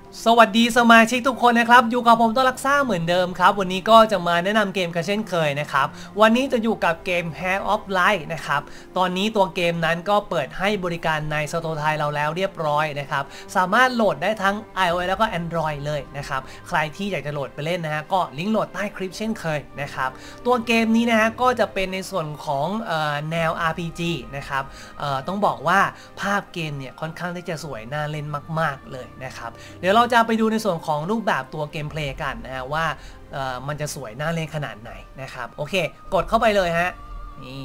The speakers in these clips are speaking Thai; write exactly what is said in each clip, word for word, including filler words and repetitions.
สวัสดีสมาชิกทุกคนนะครับอยู่กับผมต้นรักซ่าเหมือนเดิมครับวันนี้ก็จะมาแนะนำเกมกันเช่นเคยนะครับวันนี้จะอยู่กับเกม Hand of Light นะครับตอนนี้ตัวเกมนั้นก็เปิดให้บริการในสโตร์ไทยเราแล้วเรียบร้อยนะครับสามารถโหลดได้ทั้ง iOS แล้วก็ Android เลยนะครับใครที่อยากจะโหลดไปเล่นนะฮะก็ลิงก์โหลดใต้คลิปเช่นเคยนะครับตัวเกมนี้นะฮะก็จะเป็นในส่วนของเอ่อแนว อาร์ พี จี นะครับเอ่อต้องบอกว่าภาพเกมเนี่ยค่อนข้างที่จะสวยน่าเล่นมากๆเลยนะครับเดี๋ยวเราจะไปดูในส่วนของรูปแบบตัวเกมเพลย์กันนะฮะว่ามันจะสวยน่าเล่นขนาดไหนนะครับโอเคกดเข้าไปเลยฮะนี่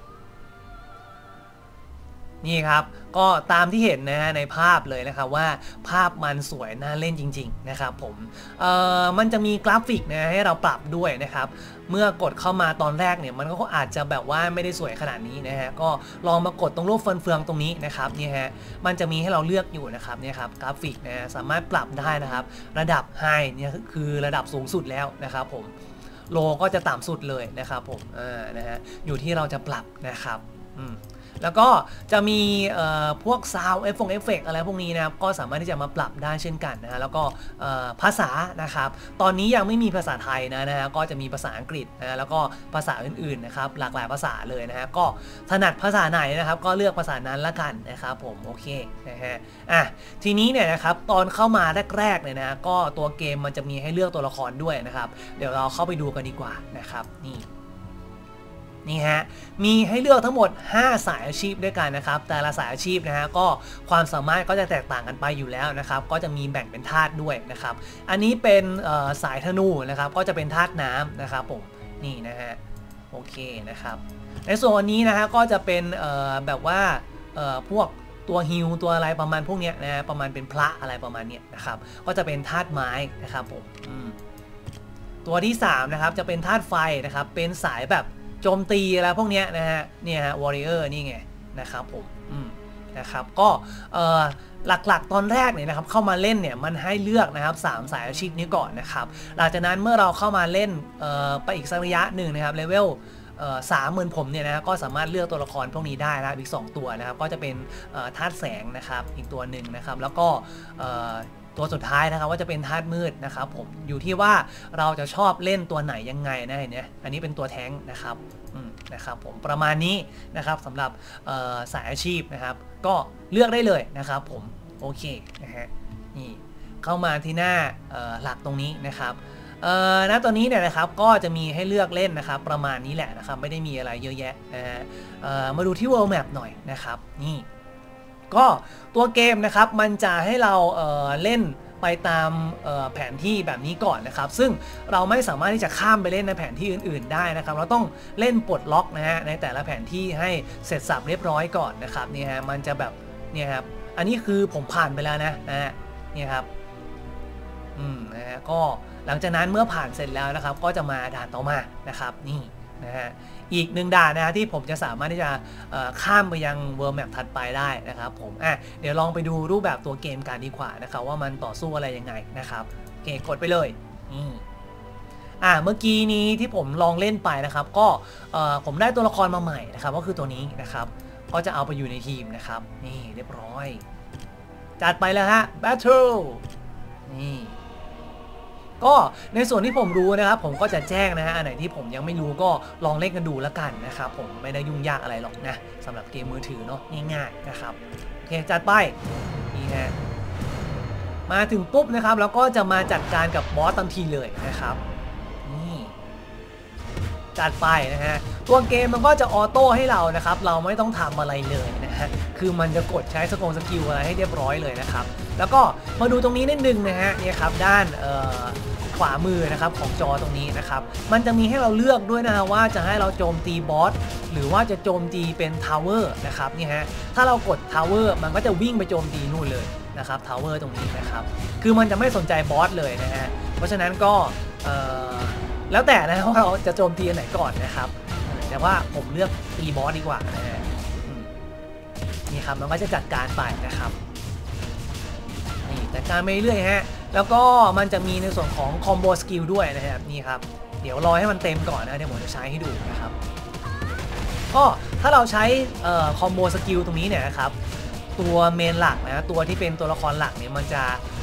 นี่ครับก็ตามที่เห็นนะฮะในภาพเลยนะครับว่าภาพมันสวยน่าเล่นจริงๆนะครับผมเอ่อมันจะมีกราฟิกนะให้เราปรับด้วยนะครับเมื่อกดเข้ามาตอนแรกเนี่ยมันก็อาจจะแบบว่าไม่ได้สวยขนาดนี้นะฮะก็ลองมากดตรงรูปเฟืองๆตรงนี้นะครับนี่ฮะมันจะมีให้เราเลือกอยู่นะครับเนี่ยครับกราฟิกนะฮะสามารถปรับได้นะครับระดับไฮเนี่ยคือระดับสูงสุดแล้วนะครับผมโลก็จะต่ำสุดเลยนะครับผมอ่านะฮะอยู่ที่เราจะปรับนะครับอืมแล้วก็จะมีพวกซาวด์เอฟเฟกต์อะไรพวกนี้นะครับก็สามารถที่จะมาปรับได้เช่นกันนะฮะแล้วก็ภาษานะครับตอนนี้ยังไม่มีภาษาไทยนะนะฮะก็จะมีภาษาอังกฤษนะแล้วก็ภาษาอื่นๆนะครับหลากหลายภาษาเลยนะฮะก็ถนัดภาษาไหนนะครับก็เลือกภาษานั้นละกันนะครับผมโอเคนะฮะอ่ะทีนี้เนี่ยนะครับตอนเข้ามาแรกๆเนี่ยนะก็ตัวเกมมันจะมีให้เลือกตัวละครด้วยนะครับเดี๋ยวเราเข้าไปดูกันดีกว่านะครับนี่นี่ฮะมีให้เลือกทั้งหมดห้าสายอาชีพด้วยกันนะครับแต่ละสายอาชีพนะฮะก็ความสามารถก็จะแตกต่างกันไปอยู่แล้วนะครับก็จะมีแบ่งเป็นธาตุด้วยนะครับอันนี้เป็นสายธนูนะครับก็จะเป็นธาตุน้ำนะครับผมนี่นะฮะโอเคนะครับในส่วนนี้นะฮะก็จะเป็นแบบว่าพวกตัวฮิลตัวอะไรประมาณพวกนี้นะฮะประมาณเป็นพระอะไรประมาณนี้นะครับก็จะเป็นธาตุไม้นะครับผมตัวที่สามนะครับจะเป็นธาตุไฟนะครับเป็นสายแบบโจมตีอะไรพวกนี้นะฮะเนี่ยฮะวอริเออร์นี่ไงนะครับผมอืมนะครับก็หลักๆตอนแรกเนี่ยนะครับเข้ามาเล่นเนี่ยมันให้เลือกนะครับสามสายอาชีพนี้ก่อนนะครับหลังจากนั้นเมื่อเราเข้ามาเล่นไปอีกสักระยะหนึ่งนะครับเลเวลสามเหมือนผมเนี่ยนะก็สามารถเลือกตัวละครพวกนี้ได้นะอีกสองตัวนะครับก็จะเป็นธาตุแสงนะครับอีกตัวหนึ่งนะครับแล้วก็ตัวสุดท้ายนะครับว่าจะเป็นธาตุมืดนะครับผมอยู่ที่ว่าเราจะชอบเล่นตัวไหนยังไงนะเนี่ยอันนี้เป็นตัวแท้งนะครับนะครับผมประมาณนี้นะครับสำหรับสายอาชีพนะครับก็เลือกได้เลยนะครับผมโอเคนะฮะนี่เข้ามาที่หน้าหลักตรงนี้นะครับณตอนนี้เนี่ยนะครับก็จะมีให้เลือกเล่นนะครับประมาณนี้แหละนะครับไม่ได้มีอะไรเยอะแยะนะฮะมาดูที่ World Map หน่อยนะครับนี่ก็ตัวเกมนะครับมันจะให้เราเเล่นไปตามแผนที่แบบนี้ก่อนนะครับซึ่งเราไม่สามารถที่จะข้ามไปเล่นในแผนที่อื่นๆได้นะครับเราต้องเล่นปลดล็อกนะฮะในแต่ละแผนที่ให้เสร็จสับเรียบร้อยก่อนนะครับนี่ฮะมันจะแบบเนี่ยครับอันนี้คือผมผ่านไปแล้วนะนะฮะนี่ครับอืมนะฮะก็หลังจากนั้นเมื่อผ่านเสร็จแล้วนะครับก็จะมาด่านต่อมานะครับนี่นะฮะอีกหนึ่งด่านนะฮะที่ผมจะสามารถที่จะข้ามไปยัง World Map ถัดไปได้นะครับผมอ่ะเดี๋ยวลองไปดูรูปแบบตัวเกมกันดีกว่านะครับว่ามันต่อสู้อะไรยังไงนะครับโอเคกดไปเลยนี่อ่ะเมื่อกี้นี้ที่ผมลองเล่นไปนะครับก็ผมได้ตัวละครมาใหม่นะครับก็คือตัวนี้นะครับก็จะเอาไปอยู่ในทีมนะครับนี่เรียบร้อยจัดไปแล้วฮะ Battle นี่ก็ในส่วนที่ผมรู้นะครับผมก็จะแจ้งนะฮะอันไหนที่ผมยังไม่รู้ก็ลองเล่นกันดูแล้วกันนะครับผมไม่ได้ยุ่งยากอะไรหรอกนะสำหรับเกมมือถือเนาะง่ายๆนะครับโอเคจัดไปนี่นะมาถึงปุ๊บนะครับแล้วก็จะมาจัดการกับบอสทันทีเลยนะครับนี่จัดไปนะฮะตัวเกมมันก็จะออโต้ให้เรานะครับเราไม่ต้องทำอะไรเลยนะฮะคือมันจะกดใช้สกงสกิลอะไรให้เรียบร้อยเลยนะครับแล้วก็มาดูตรงนี้นิดนึงนะฮะนี่ครับด้านขวามือนะครับของจอตรงนี้นะครับมันจะมีให้เราเลือกด้วยนะฮะว่าจะให้เราโจมตีบอสหรือว่าจะโจมตีเป็นทาวเวอร์นะครับนี่ฮะถ้าเรากดทาวเวอร์มันก็จะวิ่งไปโจมตีนู่นเลยนะครับทาวเวอร์ตรงนี้นะครับคือมันจะไม่สนใจบอสเลยนะฮะเพราะฉะนั้นก็แล้วแต่นะว่าเราจะโจมตีอันไหนก่อนนะครับแต่ว่าผมเลือกตีบอสดีกว่านะฮะนี่ครับมันก็จะจัดการไปนะครับนี่จัดการไปเรื่อยฮะแล้วก็มันจะมีในส่วนของคอมโบสกิลด้วยนะครับนี่ครับเดี๋ยวรอให้มันเต็มก่อนนะเดี๋ยวผมจะใช้ให้ดูนะครับก็ถ้าเราใช้คอมโบสกิลตรงนี้เนี่ยนะครับตัวเมนหลักนะตัวที่เป็นตัวละครหลักเนี่ยมันจะ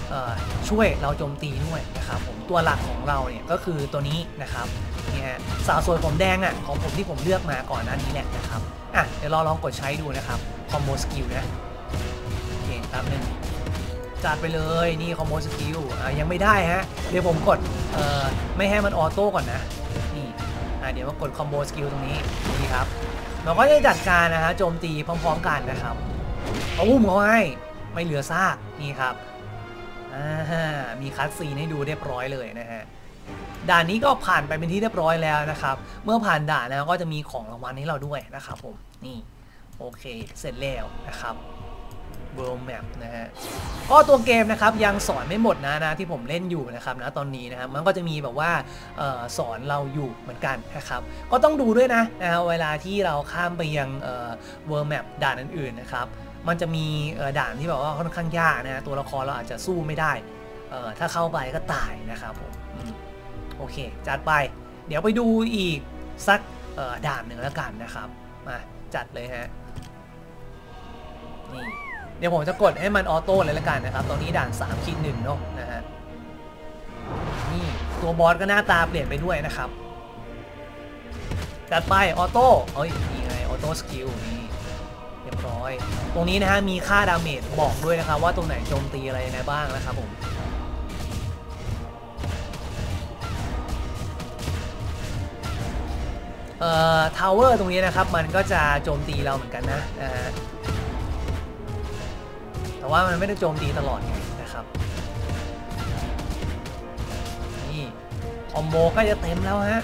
ช่วยเราโจมตีด้วยนะครับผมตัวหลักของเราเนี่ยก็คือตัวนี้นะครับนี่ฮะสาวสวยผมแดงอ่ะของผมที่ผมเลือกมาก่อนหน้านี้แหละนะครับอ่ะเดี๋ยวเราลองกดใช้ดูนะครับคอมโบสกิลนะโอเคแป๊บนึงจัดไปเลยนี่คอมโบสกิลอ่ะยังไม่ได้ฮะเดี๋ยวผมกดเอ่อไม่ให้มันออโต้ก่อนนะนี่อ่ะเดี๋ยวมากดคอมโบสกิลตรงนี้นี่ครับเราก็จะจัดการนะฮะโจมตีพร้อมๆกันนะครับเอาอุ้มเขาให้ไม่เหลือซากนี่ครับอ่ามีคัสซีนให้ดูเรียบร้อยเลยนะฮะด่านนี้ก็ผ่านไปเป็นที่เรียบร้อยแล้วนะครับเมื่อผ่านด่านแล้วก็จะมีของรางวัลให้เราด้วยนะครับผมนี่โอเคเสร็จแล้วนะครับ World Map นะฮะก็ตัวเกมนะครับยังสอนไม่หมดนะนะที่ผมเล่นอยู่นะครับนะตอนนี้นะครับมันก็จะมีแบบว่าออสอนเราอยู่เหมือนกันนะครับก็ต้องดูด้วยนะนะเวลาที่เราข้ามไปยัง World Map ด่านอื่นๆนะครับมันจะมีด่านที่แบบว่าค่อนข้างยากนะตัวละครเราอาจจะสู้ไม่ได้ถ้าเข้าไปก็ตายนะครับผมโอเคจัดไปเดี๋ยวไปดูอีกสักด่านหนึ่งแล้วกันนะครับมาจัดเลยฮะนี่เดี๋ยวผมจะกดให้มันออโต้เลยละกันนะครับตอนนี้ด่านสามขีดหนึ่งเนาะนะฮะนี่ตัวบอสก็หน้าตาเปลี่ยนไปด้วยนะครับจัดไปออโต้เอ้ยนี่ไงออโต้สกิลนี่เรียบร้อยตรงนี้นะฮะมีค่าดาเมจบอกด้วยนะครับว่าตรงไหนโจมตีอะไรยังไงบ้างนะครับผมเอ่อทาวเวอร์ตรงนี้นะครับมันก็จะโจมตีเราเหมือนกันนะนะฮะแต่ว่ามันไม่ได้โจมตีตลอดไงนะครับนี่คอมโบก็จะเต็มแล้วฮะ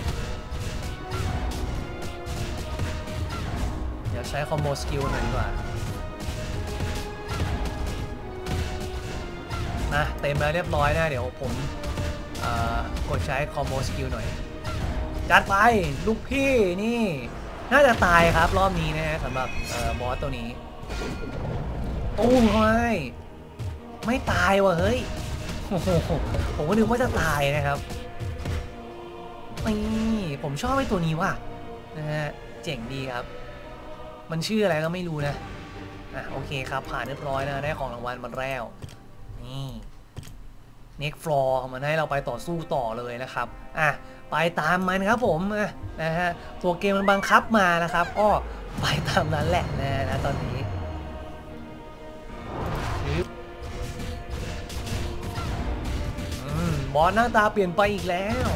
เดี๋ยวใช้คอมโบสกิลหน่อยดีกว่านะเต็มแล้วเรียบร้อยนะเดี๋ยวผมกดใช้คอมโบสกิลหน่อยจัดไปลูกพี่นี่น่าจะตายครับรอบนี้นะฮะสำหรับบอสตัวนี้ตู้มไม่ไม่ตายว่ะเฮ้ยโอ้โหผมก็นึกว่าจะตายนะครับนี่ผมชอบไอ้ตัวนี้ว่ะนะฮะเจ๋งดีครับมันชื่ออะไรก็ไม่รู้นะอ่ะโอเคครับผ่านเรียบร้อยนะได้ของรางวัลมาแล้วนี่เน็กฟลอร์มันให้เราไปต่อสู้ต่อเลยนะครับอ่ะไปตามมันครับผมนะฮะตัวเกมมันบังคับมานะครับก็ไปตามนั้นแหละนะนะตอนนี้บอสหน้าตาเปลี่ยนไปอีกแล้ว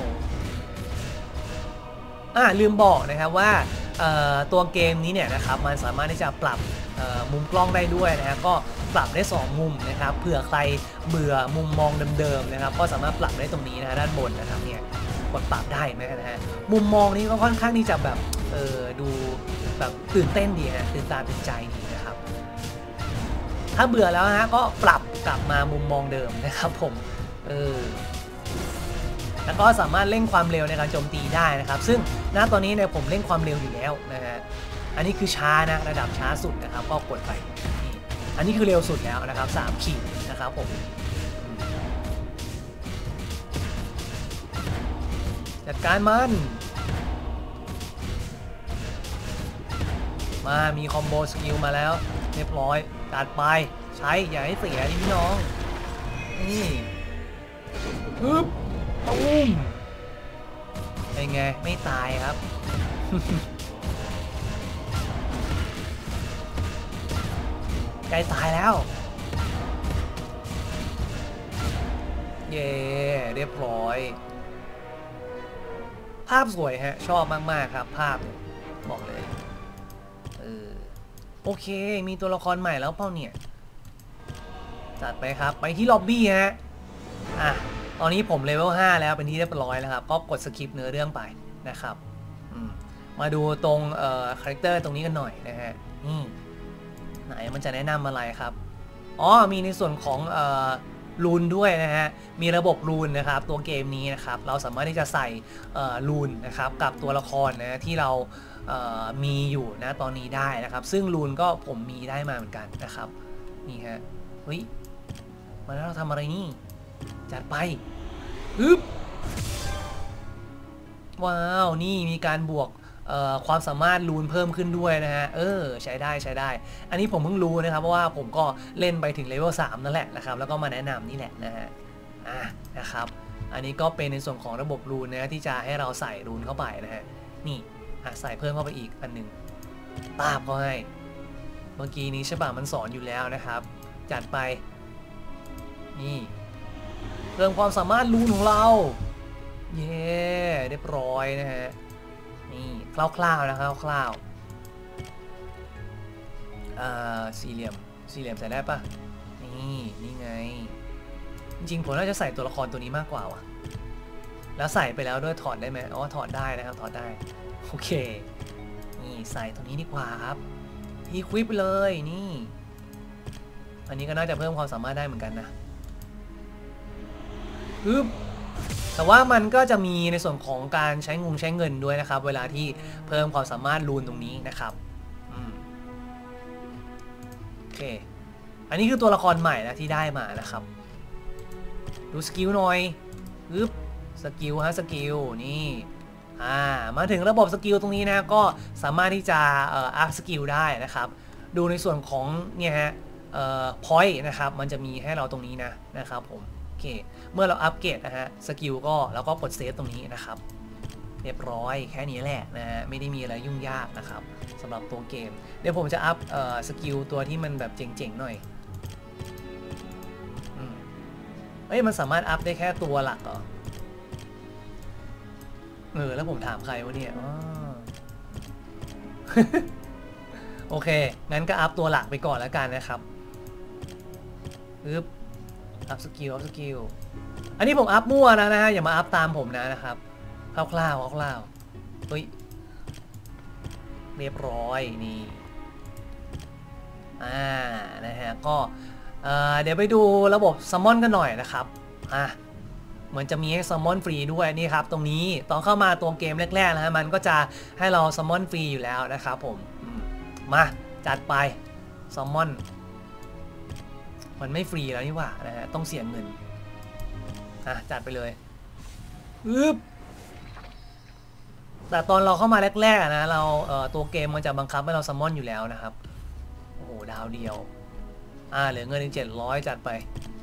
อ่าลืมบอกนะครับว่าตัวเกมนี้เนี่ยนะครับมันสามารถที่จะปรับมุมกล้องได้ด้วยนะฮะก็ปรับได้สองมุมนะครับเผื่อใครเบื่อมุมมองเดิมๆนะครับก็สามารถปรับได้ตรงนี้นะด้านบนนะครับเนี่ยกดปรับได้ไหมนะฮะมุมมองนี้ก็ค่อนข้างที่จะแบบเออดูแบบตื่นเต้นดีฮะตื่นตาตื่นใจดีนะครับถ้าเบื่อแล้วฮะก็ปรับกลับมามุมมองเดิมนะครับผมเออแล้วก็สามารถเร่งความเร็วในการโจมตีได้นะครับซึ่งณตอนนี้เนี่ยผมเร่งความเร็วอยู่แล้วนะฮะอันนี้คือช้านะระดับช้าสุดนะครับก็กดไปอันนี้คือเร็วสุดแล้วนะครับสามขีดนะครับผมจัดการมันมามีคอมโบสกิลมาแล้วเรียบร้อยตัดไปใช้อย่าให้เสียพี่น้องนี่ปึ๊บตุ้มเป็นไงไม่ตายครับ ใกล้ตายแล้วเย่เรียบร้อยภาพสวยฮะชอบมากๆครับภาพเนี่ยบอกเลยเออโอเคมีตัวละครใหม่แล้วเปล่าเนี่ยจัดไปครับไปที่ล็อบบี้ฮะอ่ะตอนนี้ผมเลเวลห้าแล้วเป็นที่เรียบร้อยแล้วครับก็กดสคิปเนื้อเรื่องไปนะครับมาดูตรงเอ่อคาแรคเตอร์ตรงนี้กันหน่อยนะฮะนี่ไหนมันจะแนะนำอะไรครับอ๋อมีในส่วนของเอ่อรูนด้วยนะฮะมีระบบรูนนะครับตัวเกมนี้นะครับเราสามารถที่จะใส่รูนนะครับกับตัวละครนะที่เรามีอยู่นะตอนนี้ได้นะครับซึ่งรูนก็ผมมีได้มาเหมือนกันนะครับนี่ฮะเฮ้ยมาแล้วเราทำอะไรนี่จัดไปฮึบว้าวนี่มีการบวกความสามารถลูนเพิ่มขึ้นด้วยนะฮะเออใช้ได้ใช้ได้อันนี้ผมเพิ่งรู้นะครับเพราะว่าผมก็เล่นไปถึงเลเวลสามนั่นแหละนะครับแล้วก็มาแนะนำนี่แหละนะฮะอ่ะนะครับอันนี้ก็เป็นในส่วนของระบบรูนนะที่จะให้เราใส่รูนเข้าไปนะฮะนี่อ่ะใส่เพิ่มเข้าไปอีกอันหนึ่งตาบเขาให้เมื่อกี้นี้ใช่ป่ะมันสอนอยู่แล้วนะครับจัดไปนี่เพิ่มความสามารถรูนของเราเย้เรียบร้อยนะฮะนี่คร่าวๆนะครับคร่าวๆอ่าสี่เหลี่ยมสี่เหลี่ยมใส่ได้ปะนี่นี่ไงจริงๆผมน่าจะใส่ตัวละครตัวนี้มากกว่าว่ะแล้วใส่ไปแล้วด้วยถอดได้ไหมอ๋อถอดได้นะครับถอดได้โอเคนี่ใส่ตัวนี้ดีกว่าครับอีควิปเลยนี่อันนี้ก็น่าจะเพิ่มความสามารถได้เหมือนกันนะปึ๊บแต่ว่ามันก็จะมีในส่วนของการใช้งงใช้เงินด้วยนะครับเวลาที่เพิ่มความสามารถรูนตรงนี้นะครับโอเคอันนี้คือตัวละครใหม่นะที่ได้มานะครับดูสกิลหน่อยปึ๊บสกิลฮะสกิลนี่อ่ามาถึงระบบสกิลตรงนี้นะก็สามารถที่จะเอ่ออัพสกิลได้นะครับดูในส่วนของเนี่ยฮะเอ่อพอยต์นะครับมันจะมีให้เราตรงนี้นะนะครับผมโอเคเมื่อเราอัปเกรดนะฮะสกิลก็เราก็กดเซฟตรงนี้นะครับเรียบร้อยแค่นี้แหละนะฮะไม่ได้มีอะไรยุ่งยากนะครับสำหรับตัวเกมเดี๋ยวผมจะอัพเอ่อสกิลตัวที่มันแบบเจ๋งๆหน่อยอืมเอ้ยมันสามารถอัพได้แค่ตัวหลักเหรอเออแล้วผมถามใครวะเนี่ยอ๋อ โอเคงั้นก็อัพตัวหลักไปก่อนแล้วกันนะครับปึ๊บอัพสกิลอัพสกิลอันนี้ผมอัพมั่วนะนะฮะอย่ามาอัพตามผมนะนะครับคร่าวๆคร่าวๆเฮ้ยเรียบร้อยนี่อ่านะฮะก็เอ่อเดี๋ยวไปดูระบบซัมมอนกันหน่อยนะครับอ่ะเหมือนจะมีให้ซัมมอนฟรีด้วยนี่ครับตรงนี้ตอนเข้ามาตัวเกมแรกๆนะฮะมันก็จะให้เราซัมมอนฟรีอยู่แล้วนะครับผมมาจัดไปซัมมอนมันไม่ฟรีแล้วนี่หว่านะฮะต้องเสียเงินอ่ะจัดไปเลยอึ๊บแต่ตอนเราเข้ามาแรกๆนะเราเอ่อตัวเกมมันจะบังคับให้เราซัมมอนอยู่แล้วนะครับโอ้โหดาวเดียวอ่าเหลือเงินอีกเจ็ดร้อยจัดไป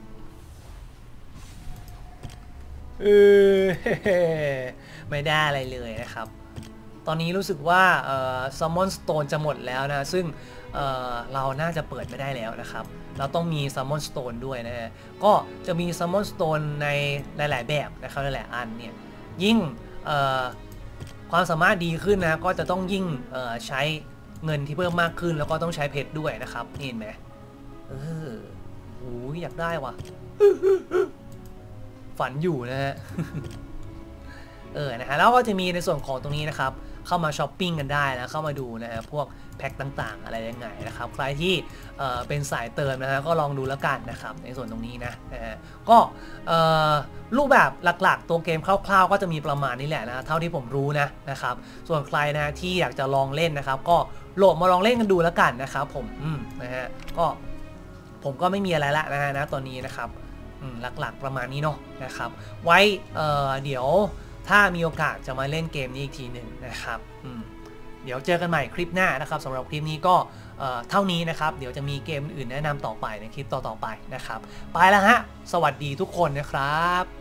เออไม่ได้อะไรเลยนะครับตอนนี้รู้สึกว่าเอ่อซัมมอนสโตนจะหมดแล้วนะซึ่งเอ่อเราน่าจะเปิดไม่ได้แล้วนะครับเราต้องมีซัมมอนสโตนด้วยนะฮะก็จะมีซัมมอนสโตนในหลายๆแบบนะครับหลายๆอันเนี่ยยิ่งเอ่อความสามารถดีขึ้นนะก็จะต้องยิ่งเอ่อใช้เงินที่เพิ่มมากขึ้นแล้วก็ต้องใช้เพชรด้วยนะครับเห็นไหมเออโอ้ยอยากได้ว่ะฝันอยู่นะฮะ เออนะฮะแล้วก็จะมีในส่วนของตรงนี้นะครับเข้ามาช้อปปิ้งกันได้นะเข้ามาดูนะฮะพวกแพ็คต่างๆอะไรยังไงนะครับใครที่เอ่อเป็นสายเติมนะฮะก็ลองดูแล้วกันนะครับในส่วนตรงนี้นะนะฮะก็เอ่อรูปแบบหลักๆตัวเกมคร่าวๆก็จะมีประมาณนี้แหละนะเท่าที่ผมรู้นะนะครับส่วนใครนะที่อยากจะลองเล่นนะครับก็โหลดมาลองเล่นกันดูแล้วกันนะครับผมอืมนะฮะก็ผมก็ไม่มีอะไรละนะฮะนะตอนนี้นะครับหลักๆประมาณนี้เนาะนะครับไว้เอ่อเดี๋ยวถ้ามีโอกาสจะมาเล่นเกมนี้อีกทีหนึ่งนะครับเดี๋ยวเจอกันใหม่คลิปหน้านะครับสำหรับคลิปนี้ก็เท่านี้นะครับเดี๋ยวจะมีเกมอื่นแนะนำต่อไปในคลิปต่อๆไปนะครับไปแล้วฮะสวัสดีทุกคนนะครับ